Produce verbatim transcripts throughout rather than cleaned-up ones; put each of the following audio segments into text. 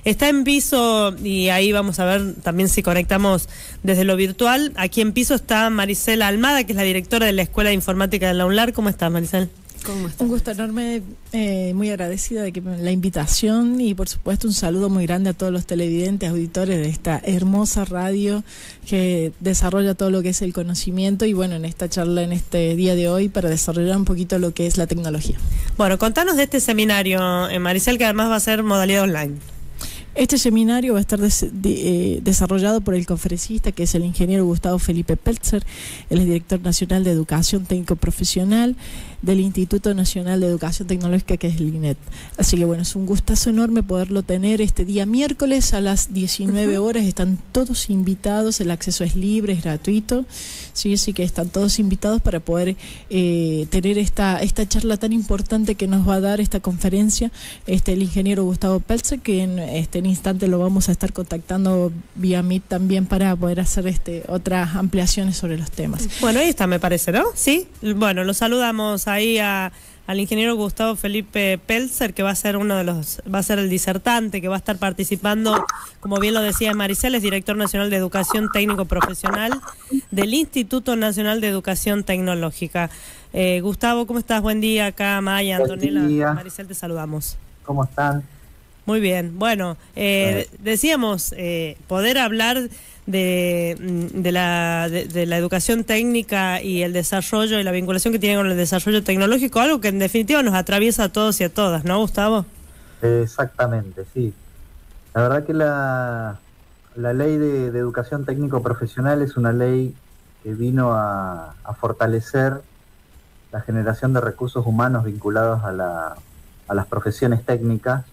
Está en piso, y ahí vamos a ver también si conectamos desde lo virtual. Aquí en piso está Maricel Almada, que es la directora de la Escuela de Informática de la UNLAR. ¿Cómo estás, Maricel? ¿Cómo estás? Un gusto enorme, eh, muy agradecida de que la invitación y por supuesto un saludo muy grande a todos los televidentes, auditores de esta hermosa radio que desarrolla todo lo que es el conocimiento y bueno, en esta charla, en este día de hoy, para desarrollar un poquito lo que es la tecnología. Bueno, contanos de este seminario, eh, Maricel, que además va a ser modalidad online. Este seminario va a estar des, de, eh, desarrollado por el conferencista, que es el ingeniero Gustavo Felipe Peltzer. Él es director nacional de Educación Técnico Profesional del Instituto Nacional de Educación Tecnológica, que es el I N E T. Así que bueno, es un gustazo enorme poderlo tener este día miércoles a las diecinueve horas. Están todos invitados, el acceso es libre, es gratuito. Sí, así que están todos invitados para poder eh, tener esta, esta charla tan importante que nos va a dar esta conferencia este, el ingeniero Gustavo Peltzer, que en este en instante lo vamos a estar contactando vía Meet también para poder hacer este otras ampliaciones sobre los temas. Bueno, ahí está, me parece, ¿no? Sí. Bueno, lo saludamos ahí a, al ingeniero Gustavo Felipe Peltzer, que va a ser uno de los, va a ser el disertante, que va a estar participando, como bien lo decía Maricel, es director nacional de Educación Técnico Profesional del Instituto Nacional de Educación Tecnológica. Eh, Gustavo, ¿cómo estás? Buen día, acá Maya, Antonella, Maricel, te saludamos. ¿Cómo están? Muy bien, bueno, eh, decíamos eh, poder hablar de, de, la, de, de la educación técnica y el desarrollo y la vinculación que tiene con el desarrollo tecnológico, algo que en definitiva nos atraviesa a todos y a todas, ¿no, Gustavo? Exactamente, sí. La verdad que la, la ley de, de educación técnico profesional es una ley que vino a, a fortalecer la generación de recursos humanos vinculados a, la, a las profesiones técnicas.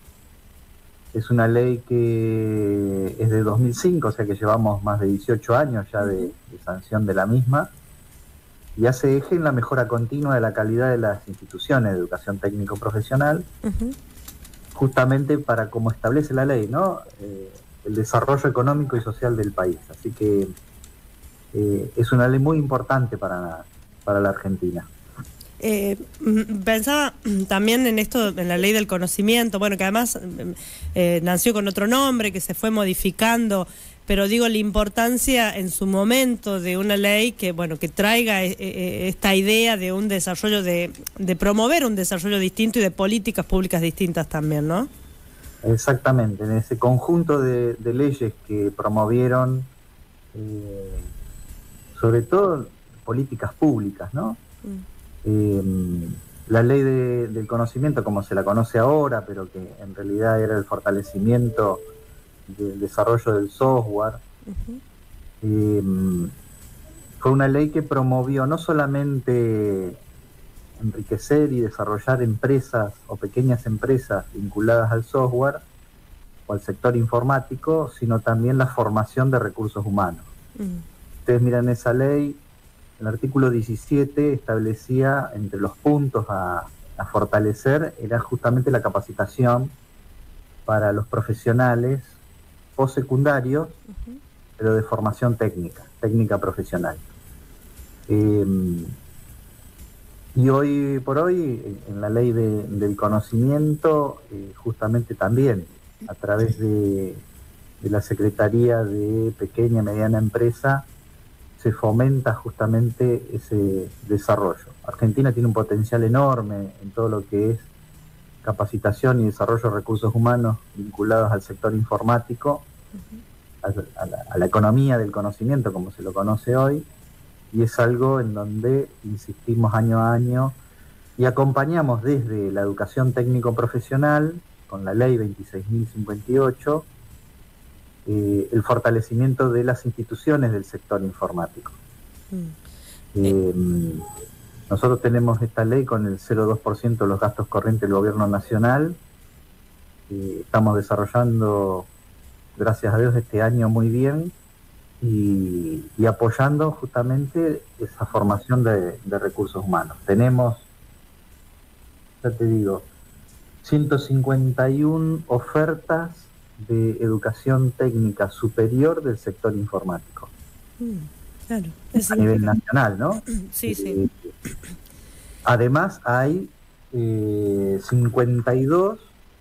Es una ley que es de dos mil cinco, o sea que llevamos más de dieciocho años ya de, de sanción de la misma, y hace eje en la mejora continua de la calidad de las instituciones de educación técnico-profesional, uh-huh. justamente para, como establece la ley, ¿no? Eh, el desarrollo económico y social del país. Así que eh, es una ley muy importante para, para la Argentina. Eh, pensaba también en esto, en la ley del conocimiento, bueno, que además eh, nació con otro nombre, que se fue modificando, pero digo, la importancia en su momento de una ley que, bueno, que traiga eh, eh, esta idea de un desarrollo, de, de promover un desarrollo distinto y de políticas públicas distintas también, ¿no? Exactamente, en ese conjunto de, de leyes que promovieron, eh, sobre todo políticas públicas, ¿no? Mm. Eh, la ley de, del conocimiento, como se la conoce ahora, pero que en realidad era el fortalecimiento del desarrollo del software, uh-huh. eh, fue una ley que promovió no solamente enriquecer y desarrollar empresas o pequeñas empresas vinculadas al software o al sector informático, sino también la formación de recursos humanos. Uh-huh. Ustedes miran esa ley. El artículo diecisiete establecía entre los puntos a, a fortalecer era justamente la capacitación para los profesionales postsecundarios, uh-huh. pero de formación técnica, técnica profesional. Eh, y hoy por hoy, en la ley de, del conocimiento, eh, justamente también a través de, de la Secretaría de Pequeña y Mediana Empresa, se fomenta justamente ese desarrollo. Argentina tiene un potencial enorme en todo lo que es capacitación y desarrollo de recursos humanos vinculados al sector informático, uh-huh. a, a, la, a la economía del conocimiento, como se lo conoce hoy, y es algo en donde insistimos año a año y acompañamos desde la educación técnico-profesional, con la ley veintiséis mil cincuenta y ocho, Eh, el fortalecimiento de las instituciones del sector informático. Mm. Eh, nosotros tenemos esta ley con el cero coma dos por ciento de los gastos corrientes del gobierno nacional. Eh, estamos desarrollando, gracias a Dios, este año muy bien y, y apoyando justamente esa formación de, de recursos humanos. Tenemos, ya te digo, ciento cincuenta y una ofertas de educación técnica superior del sector informático. Mm, claro. A nivel nacional, ¿no? Sí, sí. Eh, además hay eh, cincuenta y dos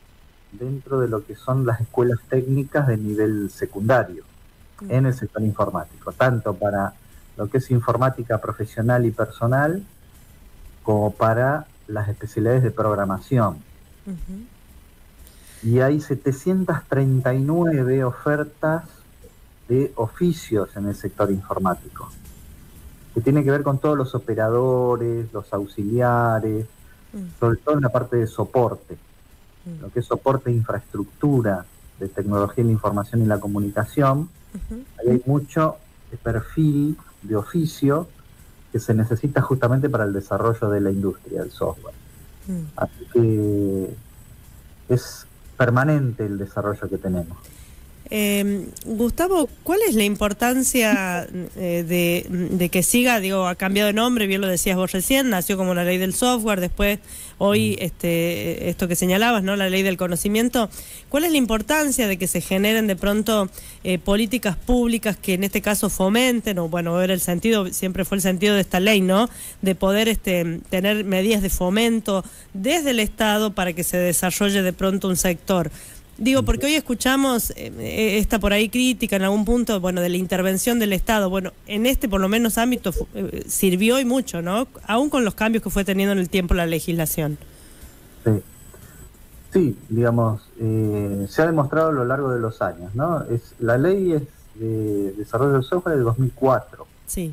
dentro de lo que son las escuelas técnicas de nivel secundario mm. en el sector informático, tanto para lo que es informática profesional y personal, como para las especialidades de programación. Uh-huh. Y hay setecientas treinta y nueve ofertas de oficios en el sector informático, que tiene que ver con todos los operadores, los auxiliares, uh-huh. sobre todo en la parte de soporte, uh-huh. lo que es soporte de infraestructura, de tecnología de la información y la comunicación. Uh-huh. Ahí hay mucho perfil de oficio que se necesita justamente para el desarrollo de la industria del software. Mm. Así que es permanente el desarrollo que tenemos. Eh, Gustavo, ¿cuál es la importancia eh, de, de que siga? Digo, ha cambiado de nombre, bien lo decías vos recién, nació como la ley del software, después hoy mm. este esto que señalabas, ¿no? La ley del conocimiento. ¿Cuál es la importancia de que se generen de pronto eh, políticas públicas que en este caso fomenten, o bueno, era el sentido, siempre fue el sentido de esta ley, ¿no? De poder este tener medidas de fomento desde el Estado para que se desarrolle de pronto un sector? Digo, porque hoy escuchamos eh, esta por ahí crítica en algún punto, bueno, de la intervención del Estado. Bueno, en este por lo menos ámbito eh, sirvió y mucho, ¿no? Aún con los cambios que fue teniendo en el tiempo la legislación. Sí, sí, digamos, eh, se ha demostrado a lo largo de los años, ¿no? Es, la ley es de desarrollo del software de dos mil cuatro. Sí.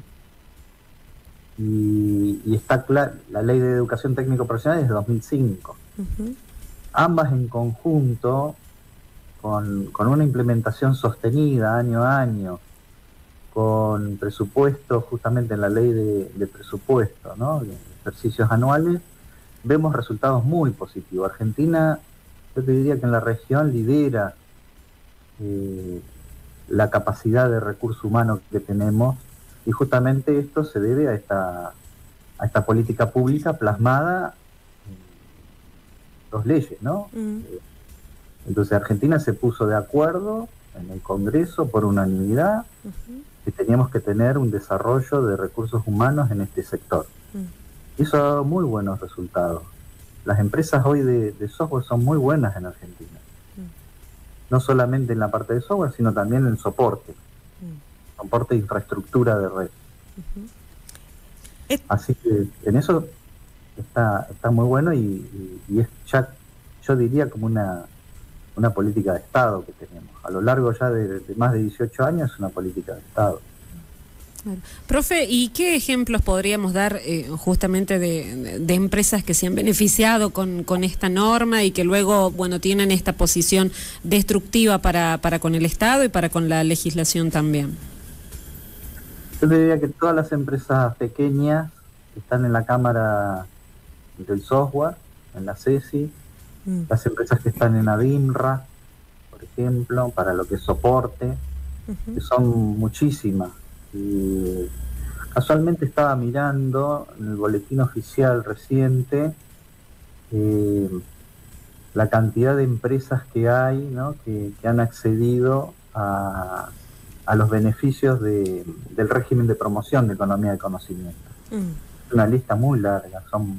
Y, y está clara, la ley de educación técnico profesional es de dos mil cinco. Uh-huh. Ambas en conjunto, Con, con una implementación sostenida año a año, con presupuesto justamente en la ley de, de presupuesto, ¿no? De ejercicios anuales, vemos resultados muy positivos. Argentina, yo te diría que en la región lidera eh, la capacidad de recurso humano que tenemos, y justamente esto se debe a esta, a esta política pública plasmada en dos leyes, ¿no? Mm. Eh, Entonces Argentina se puso de acuerdo en el Congreso por unanimidad uh-huh. que teníamos que tener un desarrollo de recursos humanos en este sector. Uh-huh. Y eso ha dado muy buenos resultados. Las empresas hoy de, de software son muy buenas en Argentina. Uh-huh. No solamente en la parte de software, sino también en soporte. Uh-huh. Soporte de infraestructura de red. Uh-huh. Et- Así que en eso está, está muy bueno y, y, y es ya, yo diría como una... una política de Estado que tenemos. A lo largo ya de, de más de dieciocho años es una política de Estado. Claro. Profe, ¿y qué ejemplos podríamos dar eh, justamente de, de empresas que se han beneficiado con, con esta norma y que luego, bueno, tienen esta posición destructiva para, para con el Estado y para con la legislación también? Yo te diría que todas las empresas pequeñas que están en la Cámara del Software, en la CESI, las empresas que están en ADIMRA, por ejemplo, para lo que es soporte, uh-huh. que son muchísimas. Y casualmente estaba mirando en el boletín oficial reciente eh, la cantidad de empresas que hay, ¿no? que, que han accedido a, a los beneficios de, del régimen de promoción de economía de conocimiento. Uh-huh. Es una lista muy larga, son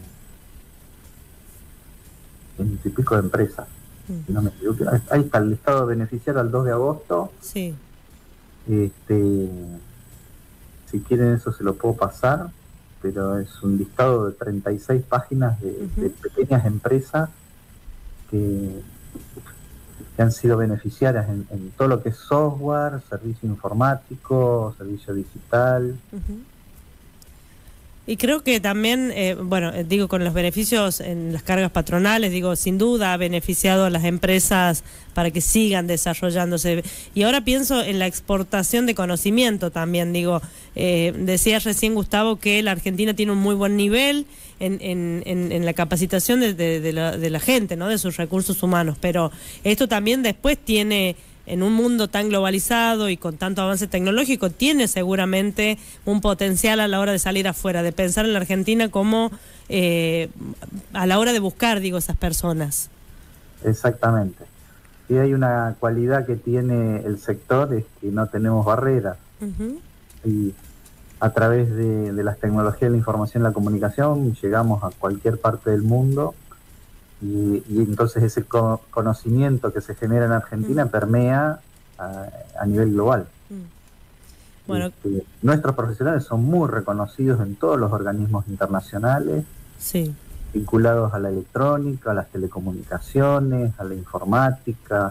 ciento y pico de empresas, mm. si no me equivoco. Ahí está el listado de beneficiario al dos de agosto. Sí. Este, si quieren eso se lo puedo pasar, pero es un listado de treinta y seis páginas de, uh-huh. de pequeñas empresas que, que han sido beneficiarias en, en todo lo que es software, servicio informático, servicio digital. Uh-huh. Y creo que también, eh, bueno, digo, con los beneficios en las cargas patronales, digo, sin duda ha beneficiado a las empresas para que sigan desarrollándose. Y ahora pienso en la exportación de conocimiento también, digo, eh, decías recién, Gustavo, que la Argentina tiene un muy buen nivel en, en, en, en la capacitación de, de, de, la, de la gente, ¿no? De sus recursos humanos, pero esto también después tiene... en un mundo tan globalizado y con tanto avance tecnológico, tiene seguramente un potencial a la hora de salir afuera, de pensar en la Argentina como eh, a la hora de buscar, digo, esas personas. Exactamente. Y hay una cualidad que tiene el sector, es que no tenemos barreras. Uh-huh. Y a través de, de las tecnologías de la información y la comunicación llegamos a cualquier parte del mundo y, y entonces ese co conocimiento que se genera en Argentina mm. permea a, a nivel global. Mm. Bueno, este, nuestros profesionales son muy reconocidos en todos los organismos internacionales, sí. vinculados a la electrónica, a las telecomunicaciones, a la informática.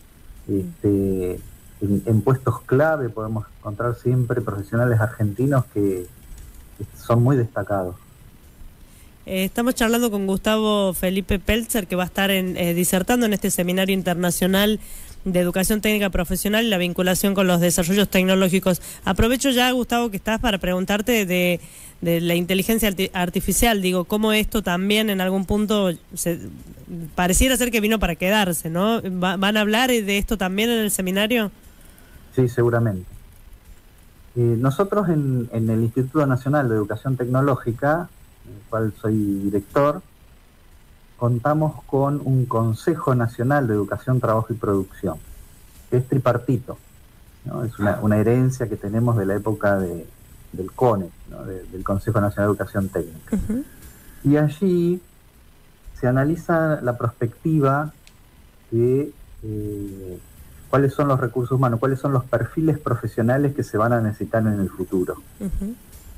Este, en, en puestos clave podemos encontrar siempre profesionales argentinos que, que son muy destacados. Eh, estamos charlando con Gustavo Felipe Peltzer, que va a estar en, eh, disertando en este seminario internacional de educación técnica profesional y la vinculación con los desarrollos tecnológicos. Aprovecho ya, Gustavo, que estás para preguntarte de, de la inteligencia artificial. Digo, cómo esto también en algún punto se, pareciera ser que vino para quedarse, ¿no? ¿Va, ¿Van a hablar de esto también en el seminario? Sí, seguramente. Eh, nosotros en, en el Instituto Nacional de Educación Tecnológica, el cual soy director, contamos con un Consejo Nacional de Educación, Trabajo y Producción, que es tripartito, ¿no? Es una, una herencia que tenemos de la época de, del CONE, ¿no? de, del Consejo Nacional de Educación Técnica. Uh-huh. Y allí se analiza la perspectiva de eh, cuáles son los recursos humanos, cuáles son los perfiles profesionales que se van a necesitar en el futuro. Uh-huh.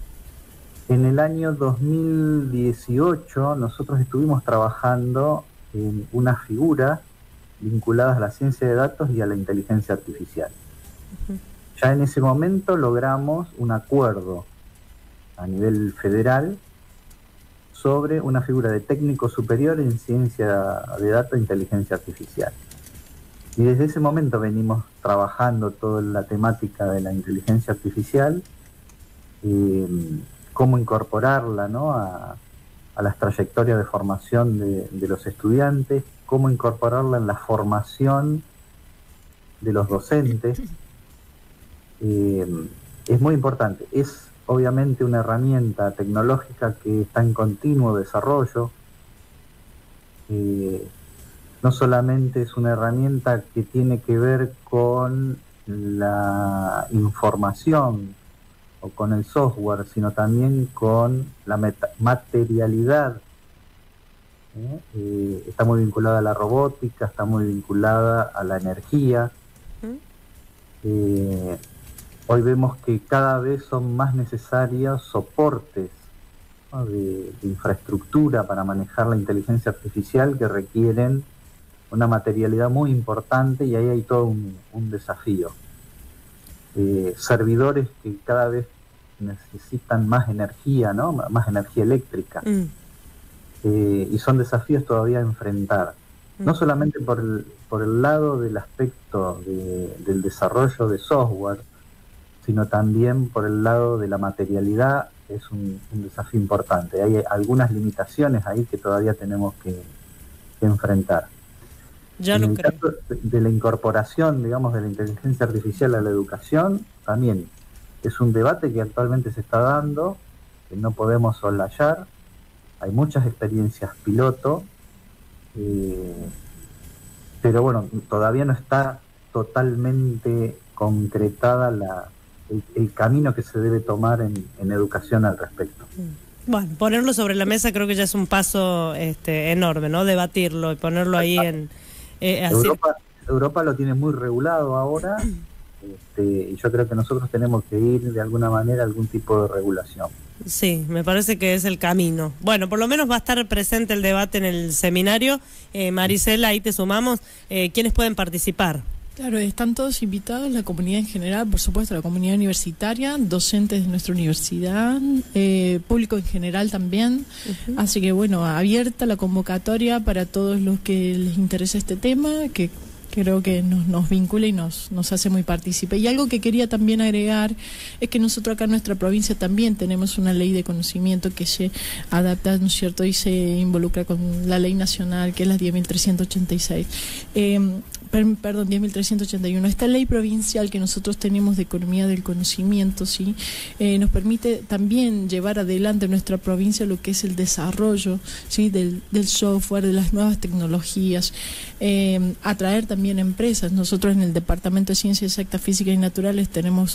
En el año dos mil dieciocho nosotros estuvimos trabajando en unas figuras vinculadas a la ciencia de datos y a la inteligencia artificial. Uh-huh. Ya en ese momento logramos un acuerdo a nivel federal sobre una figura de técnico superior en ciencia de datos e inteligencia artificial. Y desde ese momento venimos trabajando toda la temática de la inteligencia artificial, eh, cómo incorporarla, ¿no? a, a las trayectorias de formación de, de los estudiantes, cómo incorporarla en la formación de los docentes. Eh, es muy importante. Es obviamente una herramienta tecnológica que está en continuo desarrollo. Eh, no solamente es una herramienta que tiene que ver con la información o con el software, sino también con la meta materialidad. ¿Eh? Eh, está muy vinculada a la robótica, está muy vinculada a la energía. Eh, hoy vemos que cada vez son más necesarios soportes, ¿no? de, de infraestructura para manejar la inteligencia artificial que requieren una materialidad muy importante, y ahí hay todo un, un desafío. Eh, servidores que cada vez necesitan más energía, ¿no? Más energía eléctrica. Mm. Eh, y son desafíos todavía a enfrentar. Mm. No solamente por el, por el lado del aspecto de, del desarrollo de software, sino también por el lado de la materialidad. Es un, un desafío importante. Hay algunas limitaciones ahí que todavía tenemos que, que enfrentar. Ya en lo el creo. caso de la incorporación, digamos, de la inteligencia artificial a la educación, también es un debate que actualmente se está dando, que no podemos soslayar. Hay muchas experiencias piloto, eh, pero bueno, todavía no está totalmente concretada la, el, el camino que se debe tomar en, en educación al respecto. Bueno, ponerlo sobre la mesa creo que ya es un paso este, enorme, ¿no? Debatirlo y ponerlo ahí en... Eh, así... Europa, Europa lo tiene muy regulado ahora, este, y yo creo que nosotros tenemos que ir de alguna manera a algún tipo de regulación. Sí, me parece que es el camino. Bueno, por lo menos va a estar presente el debate en el seminario. Eh, Maricela, ahí te sumamos. Eh, ¿Quiénes pueden participar? Claro, están todos invitados, la comunidad en general, por supuesto, la comunidad universitaria, docentes de nuestra universidad, eh, público en general también. Uh-huh. Así que, bueno, abierta la convocatoria para todos los que les interesa este tema, que creo que nos, nos vincula y nos, nos hace muy partícipe. Y algo que quería también agregar es que nosotros acá en nuestra provincia también tenemos una ley de conocimiento que se adapta, ¿no es cierto?, y se involucra con la ley nacional, que es la diez mil trescientos ochenta y seis. Eh, perdón, diez mil trescientos ochenta y uno. Esta ley provincial que nosotros tenemos de economía del conocimiento, sí, eh, nos permite también llevar adelante en nuestra provincia lo que es el desarrollo, sí, del, del software, de las nuevas tecnologías, eh, atraer también empresas. Nosotros en el Departamento de Ciencias Exactas, Físicas y Naturales tenemos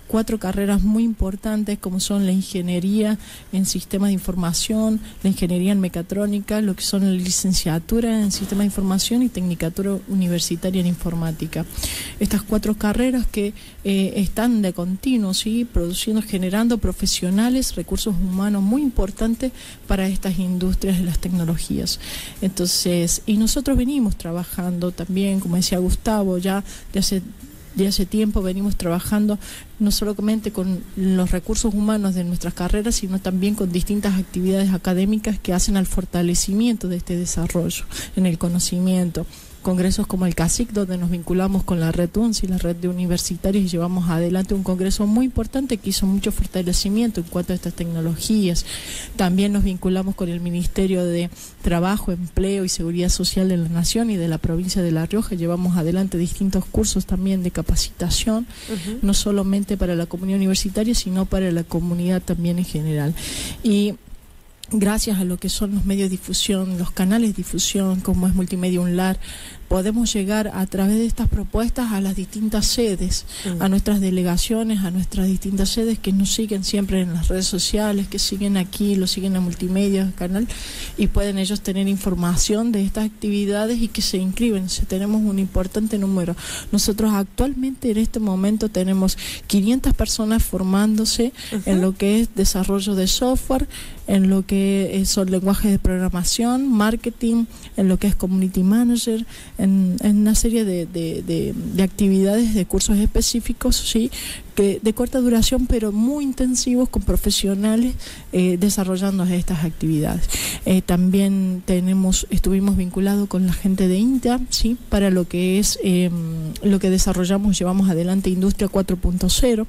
cuatro carreras muy importantes como son la ingeniería en sistemas de información, la ingeniería en mecatrónica, lo que son la licenciatura en sistemas de información y tecnicatura universitaria en informática. Estas cuatro carreras que eh, están de continuo, ¿sí?, produciendo, generando profesionales, recursos humanos muy importantes para estas industrias de las tecnologías. Entonces, y nosotros venimos trabajando también, como decía Gustavo, ya de hace de hace tiempo venimos trabajando no solamente con los recursos humanos de nuestras carreras, sino también con distintas actividades académicas que hacen al fortalecimiento de este desarrollo en el conocimiento. Congresos como el CASIC, donde nos vinculamos con la red U N S y la red de universitarios y llevamos adelante un congreso muy importante que hizo mucho fortalecimiento en cuanto a estas tecnologías. También nos vinculamos con el Ministerio de Trabajo, Empleo y Seguridad Social de la Nación y de la provincia de La Rioja. Llevamos adelante distintos cursos también de capacitación, uh-huh. no solamente para la comunidad universitaria, sino para la comunidad también en general. Y gracias a lo que son los medios de difusión, los canales de difusión, como es Multimedia UNLAR, podemos llegar a través de estas propuestas a las distintas sedes, mm. a nuestras delegaciones, a nuestras distintas sedes que nos siguen siempre en las redes sociales, que siguen aquí, lo siguen a Multimedia, canal, y pueden ellos tener información de estas actividades y que se inscriben. O sea, tenemos un importante número. Nosotros actualmente en este momento tenemos quinientas personas formándose uh-huh. en lo que es desarrollo de software, en lo que son lenguajes de programación, marketing, en lo que es community manager, en, en una serie de, de, de, de actividades, de cursos específicos, sí, que de corta duración, pero muy intensivos con profesionales eh, desarrollando estas actividades. Eh, también tenemos, estuvimos vinculados con la gente de INTA, sí, para lo que es eh, lo que desarrollamos, llevamos adelante Industria cuatro punto cero.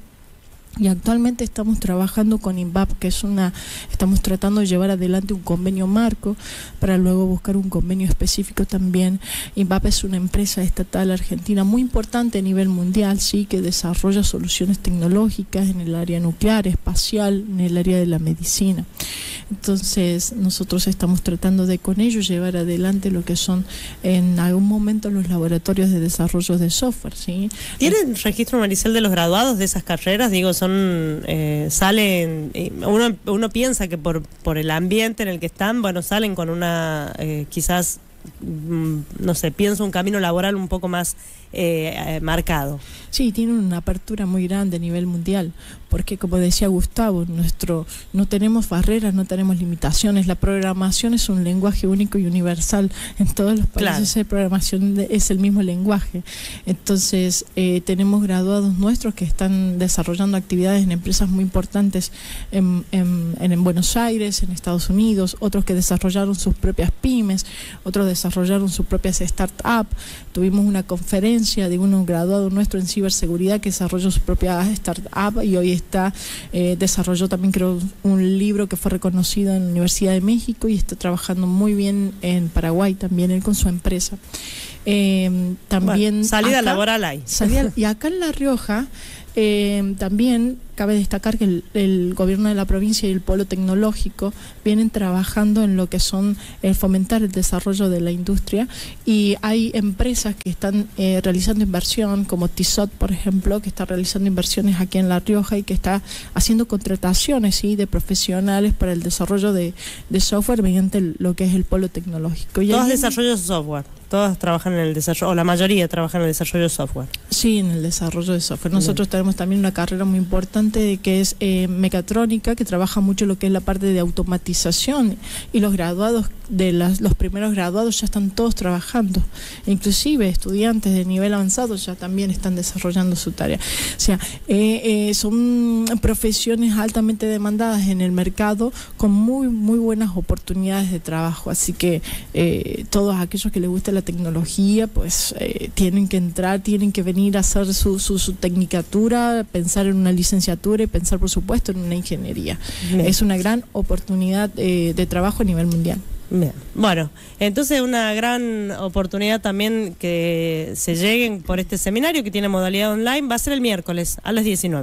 Y actualmente estamos trabajando con INVAP, que es una, estamos tratando de llevar adelante un convenio marco para luego buscar un convenio específico también. INVAP es una empresa estatal argentina muy importante a nivel mundial, sí, que desarrolla soluciones tecnológicas en el área nuclear, espacial, en el área de la medicina. Entonces nosotros estamos tratando de con ellos llevar adelante lo que son en algún momento los laboratorios de desarrollo de software, ¿sí? ¿Tienen registro, Maricel, de los graduados de esas carreras? Digo, son eh, salen, uno, uno piensa que por, por el ambiente en el que están, bueno, salen con una, eh, quizás, no sé, pienso un camino laboral un poco más eh, eh, marcado. Sí, tienen una apertura muy grande a nivel mundial, porque como decía Gustavo, nuestro no tenemos barreras, no tenemos limitaciones. La programación es un lenguaje único y universal. En todos los países claro. La programación es el mismo lenguaje. Entonces, eh, tenemos graduados nuestros que están desarrollando actividades en empresas muy importantes en, en, en Buenos Aires, en Estados Unidos, otros que desarrollaron sus propias pymes, otros desarrollaron sus propias startups. Tuvimos una conferencia de un graduado nuestro en ciberseguridad que desarrolló su propia startup y hoy está, eh, desarrolló también creo un libro que fue reconocido en la Universidad de México y está trabajando muy bien en Paraguay también él con su empresa. Eh, también bueno, salida acá, laboral hay. Salida, y acá en La Rioja eh, también cabe destacar que el, el gobierno de la provincia y el polo tecnológico vienen trabajando en lo que son el fomentar el desarrollo de la industria y hay empresas que están eh, realizando inversión como Tissot, por ejemplo, que está realizando inversiones aquí en La Rioja y que está haciendo contrataciones, ¿sí?, de profesionales para el desarrollo de, de software mediante el, lo que es el polo tecnológico. Y todos desarrollos de software, todos trabajan en el desarrollo, o la mayoría trabajan en el desarrollo de software. Sí, en el desarrollo de software. Nosotros Bien. tenemos también una carrera muy importante que es eh, mecatrónica, que trabaja mucho lo que es la parte de automatización y los graduados de las, los primeros graduados ya están todos trabajando, inclusive estudiantes de nivel avanzado ya también están desarrollando su tarea. O sea, eh, eh, son profesiones altamente demandadas en el mercado con muy muy buenas oportunidades de trabajo, así que eh, todos aquellos que les guste la tecnología pues eh, tienen que entrar, tienen que venir a hacer su, su, su tecnicatura, pensar en una licenciatura y pensar por supuesto en una ingeniería. Bien. Es una gran oportunidad eh, de trabajo a nivel mundial. Bien. Bueno, entonces una gran oportunidad también que se lleguen por este seminario que tiene modalidad online, va a ser el miércoles a las diecinueve.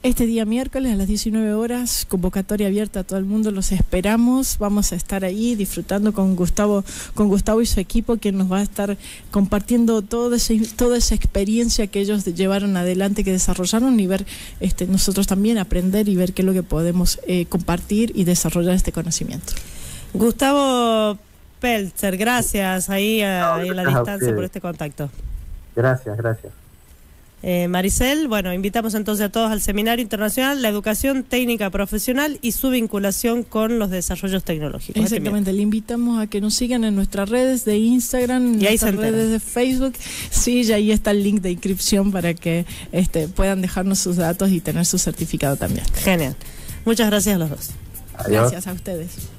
Este día miércoles a las diecinueve horas, convocatoria abierta a todo el mundo, los esperamos, vamos a estar ahí disfrutando con Gustavo, con Gustavo y su equipo, quien nos va a estar compartiendo toda esa, toda esa experiencia que ellos llevaron adelante, que desarrollaron, y ver este, nosotros también aprender y ver qué es lo que podemos eh, compartir y desarrollar este conocimiento. Gustavo Peltzer, gracias ahí, a, No, ahí a la gracias a distancia ustedes. por este contacto. Gracias, gracias. Eh, Maricel, bueno, invitamos entonces a todos al Seminario Internacional, la educación técnica profesional y su vinculación con los desarrollos tecnológicos. Exactamente, le invitamos a que nos sigan en nuestras redes de Instagram, en Y ahí nuestras se enteran. redes de Facebook. Sí, y ahí está el link de inscripción para que este, puedan dejarnos sus datos y tener su certificado también. Genial. Muchas gracias a los dos. Adiós. Gracias a ustedes.